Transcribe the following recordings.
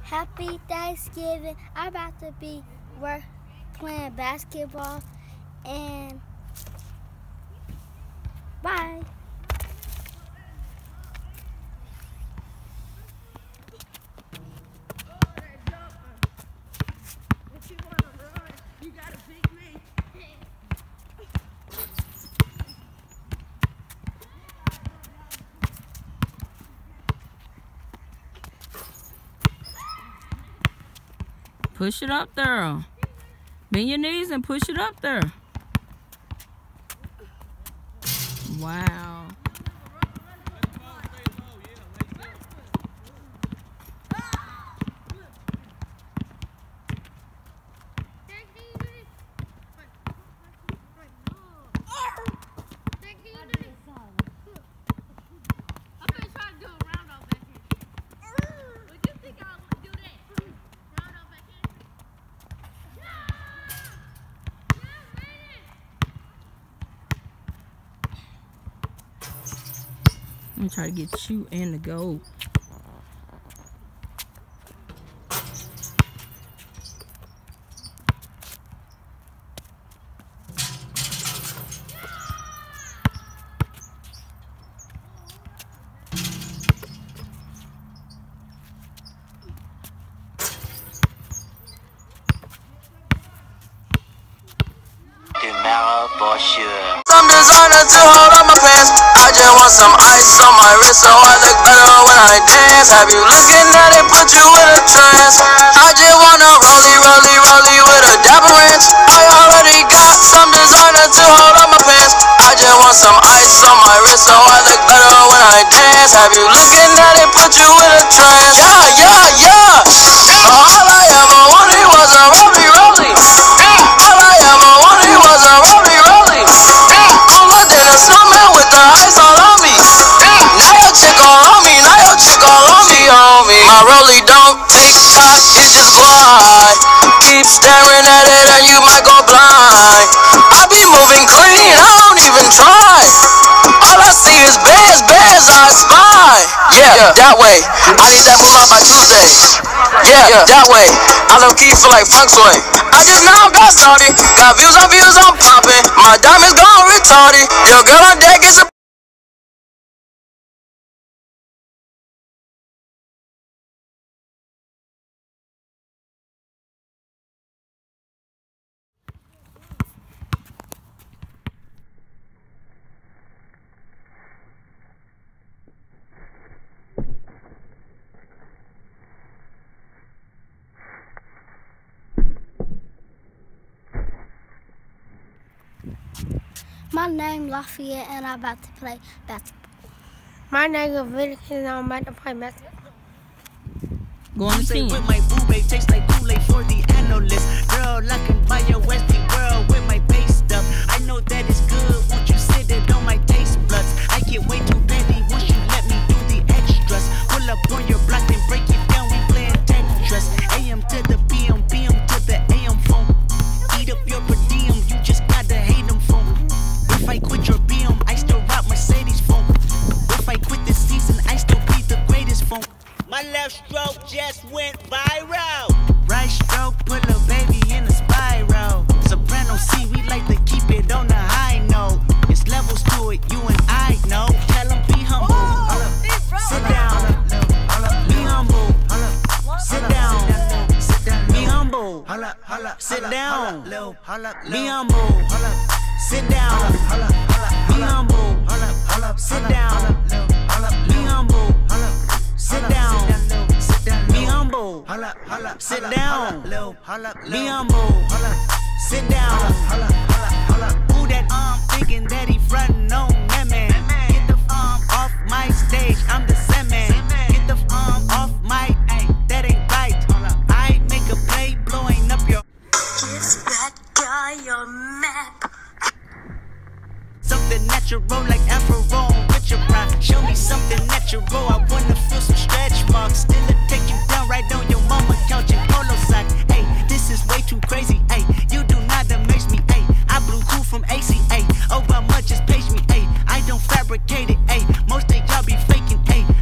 Happy Thanksgiving. I'm about to be playing basketball, and bye. Push it up there. Bend your knees and push it up there. Wow. I'm gonna try to get you and the goal. For sure. Some designer to hold on my pants. I just want some ice on my wrist so I look better when I dance. Have you looking at it, put you in a trance. I just wanna rollie with a dapper ranch. I already got some designer to hold on my pants. I just want some ice on my wrist so I look better when I dance. Have you looking at it, put you in a trance. Yeah. All I ever wanted was a rollie. All I ever wanted was a rollie. Cooler than a snowman with the ice all on me. Now your chick all on me. My rollie don't tick tock, it just glide. Keep staring at it and you might go blind. I be moving clean, I don't even try. All I see is bears I spy. Yeah, that way. I need that move out by Tuesday. Yeah, that way. I low key feel like funk sway. I just now got started. Got views on popping. My diamonds gone retarded. Your girl on deck is a My name Lafayette, and I'm about to play basketball. My name is Vivica, and I'm about to play basketball. Go on the team. With my boo babe, tastes like Kool-Aid for the analyst. Girl, I can buy your Westie world with my base stuff. I know that it's good. Won't you sit it on my taste buds? I get way too petty once you let me do the extras. Pull up on your block and break it down. We playing Tetris. AM to the PM, PM to the AM phone. Eat up your per diem. You just gotta hate them phone. If I quit your BM, I still rock Mercedes phone. If I quit this season, I still be the greatest phone. My left stroke just went viral. Right stroke put a baby in a spiral. Soprano C, we like to keep it on the high note. It's levels to it, you and I know. Tell them be humble. Sit down. Be humble. Sit down. Be humble. Sit down. Be humble. Sit down. Be humble. Sit down. Be humble. Sit down. Be humble. Sit down. Be humble. Sit down. Who that thinking that he frontin' on that man? Get the off my stage, I'm the same man. Get the off my, that ain't right. I make a play blowing up your. Give that guy your map. Something natural like Afro with your prime. Show me something natural, I wanna feel some stretch marks. Still take you down right on your mama couch in polo socks. Hey, this is way too crazy. Hey, you do not amaze me. Hey, I blew cool from ACA. Oh, how much is page me? Hey, I don't fabricate it. Hey, most of y'all be faking. Hey,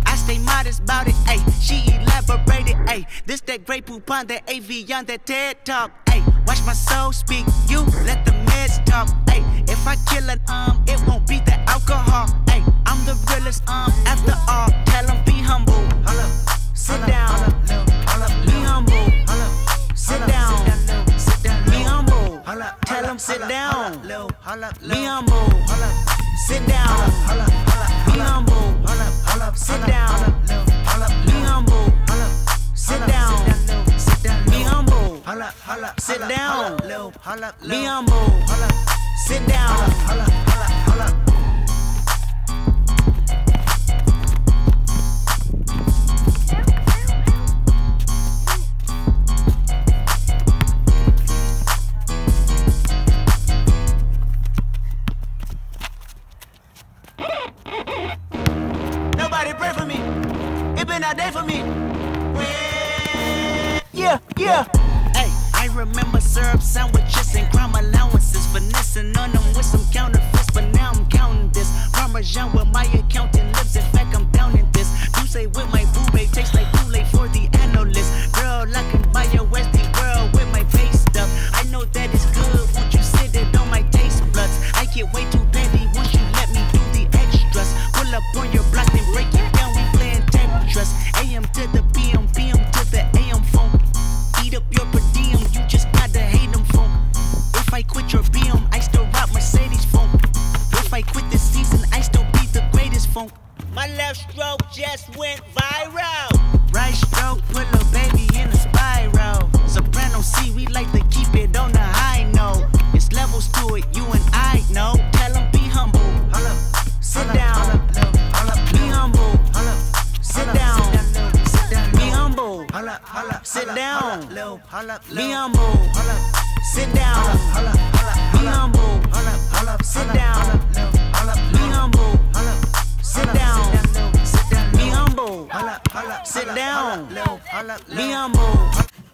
Hey, this that Grey Poupon, that AV on that TED Talk. Hey, watch my soul speak, you let the meds talk. Hey, if I kill it, it won't be the alcohol. Hey, I'm the realest, after all. Tell them be humble. Sit down. Be humble. Sit down. Be humble. Tell them sit down. Be humble. Sit down. Be humble. Sit down. Be humble. Sit down. Be humble. Sit down. Be humble. Sit down. Nobody pray for me. It been a day for me. Yeah. Hey, I remember syrup sandwiches and crime allowances, finessing on them with some counterfeits, but now I'm counting this. Parmesan with my accountant lips. In fact, I'm down in this. You say with my boo babe tastes like Kool-Aid for the analyst. Girl, I can buy your Westie world with my face stuff. I know that it's good. Won't you sit it on my taste buds? I get way too petty once you let me do the extras. Pull up on your block and break it down. We playing Tetris. AM to the PM, PM to the AM phone. Eat up your per diem, you just gotta hate them phone. If I quit your BM, I still rock Mercedes phone. If I quit this season, I still be the greatest phone. My left stroke just went viral. Right stroke put a baby in a spiral. Soprano C, we like to keep it on the high note. It's levels to it, you and I know. Tell them be humble. Sit down. Be humble. Sit down. Be humble. Sit down. Be humble. Sit down. Be humble. Sit down. Be humble. Sit down. Be humble. Sit down. Be humble.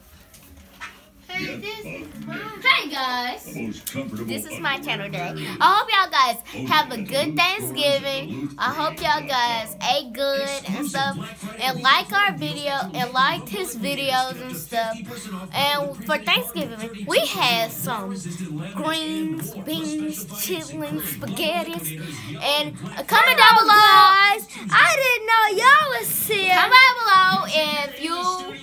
Hey guys, this is my channel today. I hope y'all guys have a good Thanksgiving. I hope y'all guys ate good and stuff, and like our video and liked his videos and stuff. And for Thanksgiving, we had some greens, beans, chitlins, spaghettis, and comment down below. I didn't know y'all was here. Comment down below if you.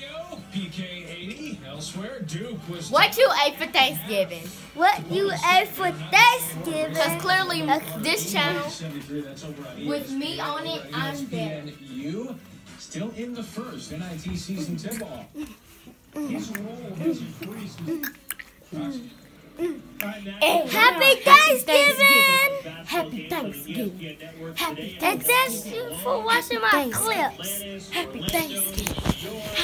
What you ate for Thanksgiving? What you ate for Thanksgiving? Because clearly this channel, with me on it, I'm better. You still in the first NIT season tip-off. His role has increased. Happy Thanksgiving! Happy Thanksgiving. Happy And thank you for watching my clips. Happy Thanksgiving.